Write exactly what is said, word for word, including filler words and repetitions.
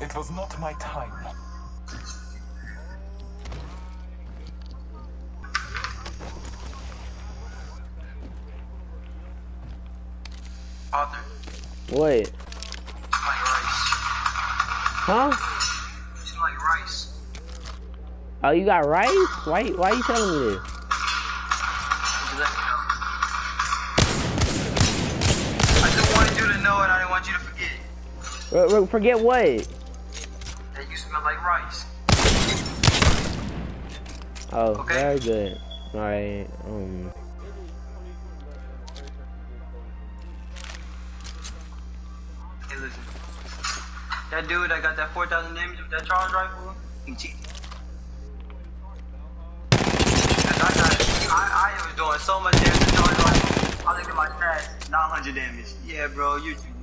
It was not my time. Arthur. What? You smell like rice. Huh? You smell like rice. Oh, you got rice? Why? Why you telling me this? Would you let me know? I just wanted you to know and I didn't want you to forget. R r forget what? That you smell like rice. Oh, Okay. very good. All right. Um. Hey, listen. That dude that got that four thousand damage with that charge rifle, he cheated. Cause I got, I, I was doing so much damage with charge rifle. I looked at my stats, nine hundred damage. Yeah, bro, you cheating.